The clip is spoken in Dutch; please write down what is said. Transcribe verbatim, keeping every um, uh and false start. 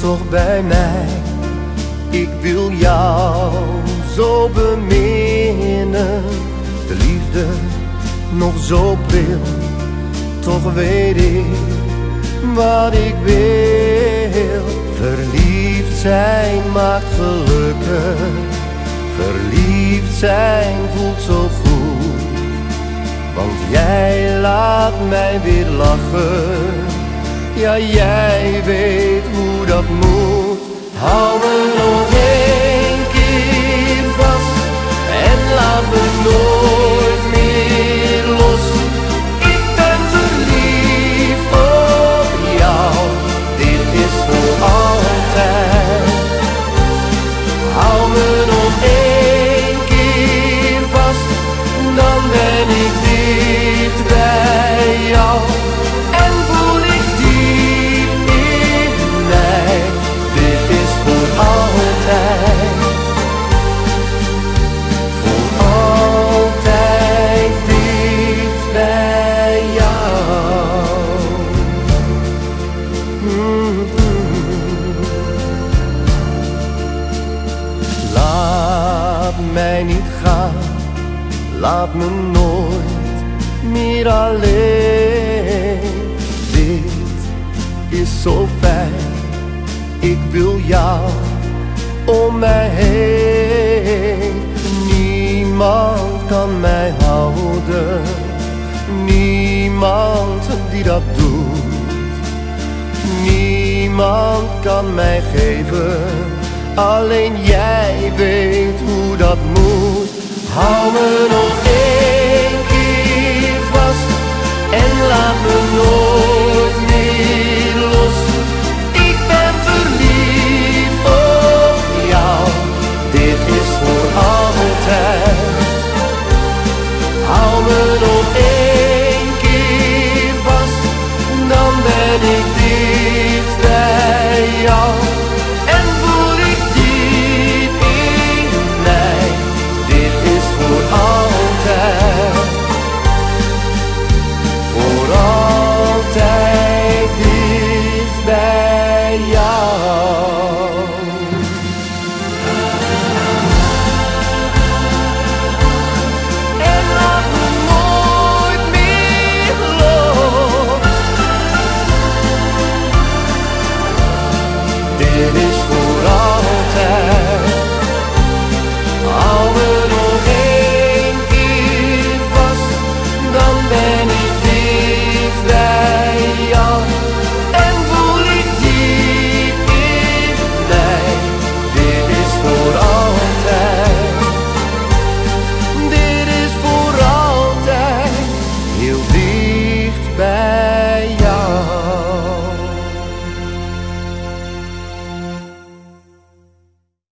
toch bij mij. Ik wil jou zo beminnen, de liefde nog zo pril. Toch weet ik wat ik wil. Verliefd zijn maakt gelukkig, verliefd zijn voelt zo goed. Want jij laat mij weer lachen, ja jij weet hoe dat moet. Hou me nog één keer vast en laat me nooit meer los. Ik ben verliefd op jou, dit is voor altijd. Hou me nog één keer vast, dan ben ik dicht bij jou. En voel ik diep in mij, dit is voor altijd. Voor altijd dicht bij jou. Mm-hmm. Laat mij niet gaan, laat me nooit meer alleen. Dit is zo fijn, ik wil jou om mij heen. Niemand kan mij houden, niemand die dat doet. Niemand kan mij geven, alleen jij weet hoe dat moet. Hou me nog één keer vast en laat me nooit meer los. Ik ben verliefd op jou, dit is voor altijd. Hou me nog één keer vast, dan ben ik